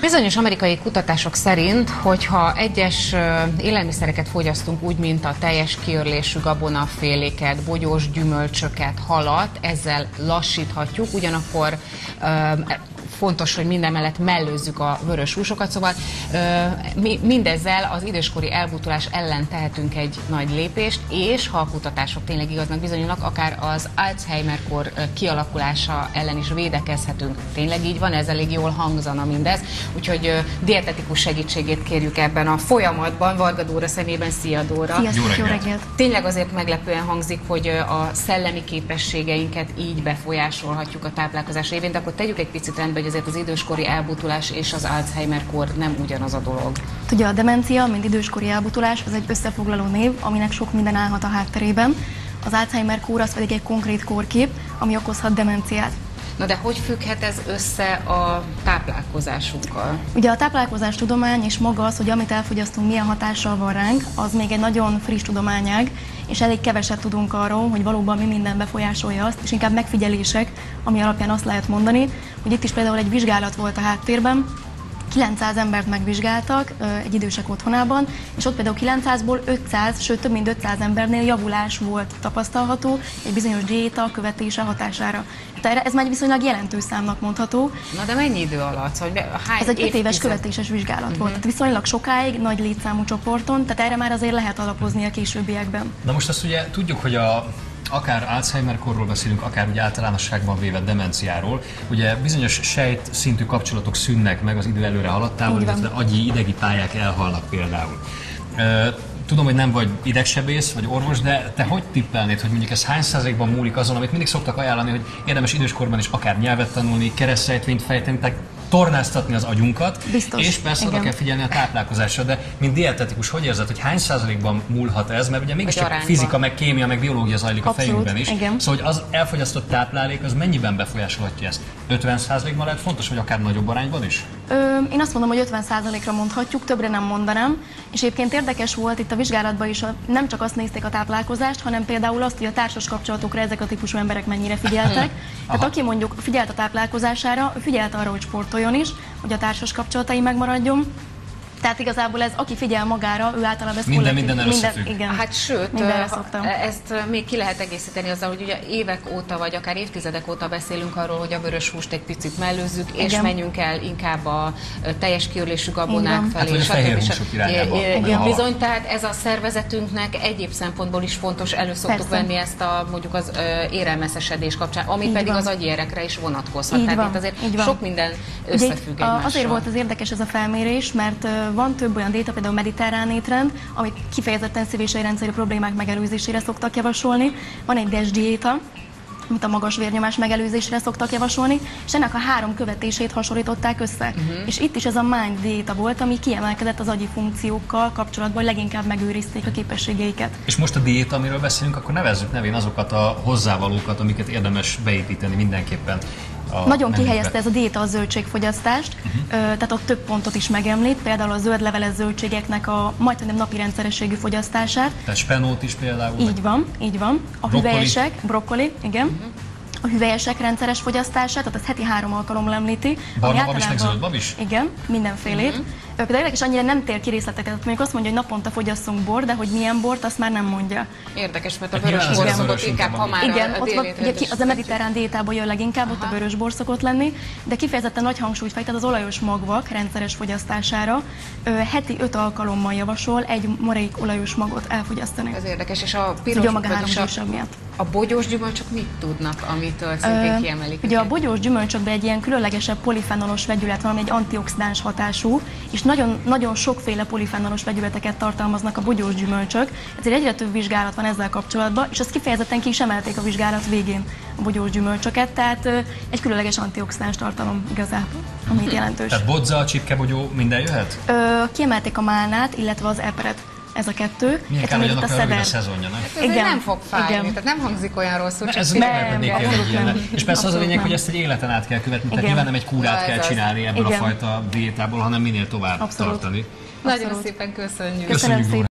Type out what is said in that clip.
Bizonyos amerikai kutatások szerint, hogyha egyes élelmiszereket fogyasztunk úgy, mint a teljes kiörlésű gabonaféléket, bogyós gyümölcsöket, halat, ezzel lassíthatjuk, ugyanakkor fontos, hogy minden mellett mellőzzük a vörös húsokat, szóval mindezzel az időskori elbutulás ellen tehetünk egy nagy lépést, és ha a kutatások tényleg igaznak bizonyulnak, akár az Alzheimer-kor kialakulása ellen is védekezhetünk. Tényleg így van? Ez elég jól hangzana mindez. Úgyhogy dietetikus segítségét kérjük ebben a folyamatban. Varga Dóra szemében. Szia, Dóra! Sziasztok, jó reggelt! Tényleg azért meglepően hangzik, hogy a szellemi képességeinket így befolyásolhatjuk a táplálkozás révén, de akkor tegyük egy picit rendbe, hogy azért az időskori elbutulás és az Alzheimer-kor nem ugyanaz a dolog. Ugye a demencia, mint időskori elbutulás, az egy összefoglaló név, aminek sok minden állhat a hátterében. Az Alzheimer-kór az pedig egy konkrét kórkép, ami okozhat demenciát. Na de hogy függhet ez össze a táplálkozásunkkal? Ugye a táplálkozás tudomány és maga az, hogy amit elfogyasztunk, milyen hatással van ránk, az még egy nagyon friss tudományág, és elég keveset tudunk arról, hogy valóban mi minden befolyásolja azt, és inkább megfigyelések, ami alapján azt lehet mondani, hogy itt is például egy vizsgálat volt a háttérben, 900 embert megvizsgáltak egy idősek otthonában, és ott például 900-ból 500, sőt több mint 500 embernél javulás volt tapasztalható egy bizonyos diéta követése hatására. Tehát ez már viszonylag jelentős számnak mondható. Na de mennyi idő alatt? Ez egy 5 éves követéses vizsgálat volt, tehát viszonylag sokáig, nagy létszámú csoporton, tehát erre már azért lehet alapozni a későbbiekben. Na most azt ugye tudjuk, hogy akár Alzheimer-korról beszélünk, akár ugye általánosságban véve demenciáról, ugye bizonyos sejt szintű kapcsolatok szűnnek meg az idő előre haladtával, illetve agyi-idegi pályák elhalnak például. Tudom, hogy nem vagy idegsebész, vagy orvos, de te hogy tippelnéd, hogy mondjuk ez hány százalékban múlik azon, amit mindig szoktak ajánlani, hogy érdemes időskorban is akár nyelvet tanulni, keresztsejtvényt fejteni, tehát tornáztatni az agyunkat, biztos, és persze igen, oda kell figyelni a táplálkozásra, de mint dietetikus, hogy érzed, hogy hány százalékban múlhat ez, mert ugye mégiscsak fizika, meg kémia, meg biológia zajlik a fejünkben is, igen. Szóval hogy az elfogyasztott táplálék az mennyiben befolyásolhatja ezt? 50%-ban lehet fontos, vagy akár nagyobb arányban is? Én azt mondom, hogy 50%-ra mondhatjuk, többre nem mondanám, és egyébként érdekes volt itt a vizsgálatban is, nem csak azt nézték a táplálkozást, hanem például azt, hogy a társas kapcsolatokra ezek a típusú emberek mennyire figyeltek. Tehát aki mondjuk figyelt a táplálkozására, figyelt arra, hogy sportoljon is, hogy a társas kapcsolatai megmaradjon. Tehát igazából ez, aki figyel magára, ő általában ezt minden összefügg. Igen. Hát sőt, ezt még ki lehet egészíteni azzal, hogy ugye évek óta, vagy akár évtizedek óta beszélünk arról, hogy a vörös húst egy picit mellőzzük, és igen, menjünk el inkább a teljes kiörlésű gabonák felé. Hát, fehér húsok irányába. Bizony, tehát ez a szervezetünknek egyéb szempontból is fontos, elő szoktuk venni ezt a mondjuk az érelmeszesedés kapcsán, ami pedig az agyérekre is vonatkozhat. Tehát itt azért sok minden összefügg egymással. Azért volt az érdekes ez a felmérés, mert van több olyan diéta, például mediterrán étrend, amit kifejezetten szív- és érrendszeri problémák megelőzésére szoktak javasolni. Van egy DES diéta, amit a magas vérnyomás megelőzésére szoktak javasolni, és ennek a 3 követését hasonlították össze. És itt is ez a MIND diéta volt, ami kiemelkedett az agyi funkciókkal kapcsolatban, hogy leginkább megőrizték a képességeiket. És most a diéta, amiről beszélünk, akkor nevezzük nevén azokat a hozzávalókat, amiket érdemes beépíteni mindenképpen. Nagyon kihelyezte ez a diéta a zöldségfogyasztást, tehát ott több pontot is megemlít, például a zöldleveles zöldségeknek a majdnem napi rendszerességű fogyasztását. Tehát spenót is például? Így van. A hüvelyesek, brokkoli, igen. A hüvelyesek rendszeres fogyasztását, tehát ez heti 3 alkalommal említi. Barna bab is, meg zöld bab is? Igen, mindenfélét. Például érdekes, annyira nem tér ki részleteket, mondjuk azt mondja, hogy naponta fogyasszunk bort, de hogy milyen bort, azt már nem mondja. Érdekes, mert a vörös bor szokott inkább, ha már igen, az a mediterrán diétából jön leginkább, ott a vörös bor szokott lenni, de kifejezetten nagy hangsúlyt fejt az olajos magvak rendszeres fogyasztásására. Heti 5 alkalommal javasol egy moreik olajos magot elfogyasztani. Ez érdekes, és a piros a bogyós gyümölcsök mit tudnak, amitől szintén kiemelik? Ugye a bogyós gyümölcsökben egy ilyen különlegesebb polifenolos vegyület van, ami egy antioxidáns hatású, és nagyon sokféle polifenolos vegyületeket tartalmaznak a bogyós gyümölcsök, ezért egyre több vizsgálat van ezzel kapcsolatban, és azt kifejezetten ki is emelték a vizsgálat végén a bogyós gyümölcsöket, tehát egy különleges antioxidáns tartalom igazából, amit jelentős. Tehát bodza, csipkebogyó, minden jöhet? Kiemelték a málnát, illetve az epret. Ez a 2. Milyen kár, hogy annak rövid a szezonja, nem? Ez nem fog fájni, tehát nem hangzik olyan rosszul, csak és persze az a lényeg, hogy ezt egy életen át kell követni, tehát nyilván nem egy kúrát kell csinálni ebből a fajta diétából, hanem minél tovább tartani. Nagyon szépen köszönjük. Köszönöm szépen.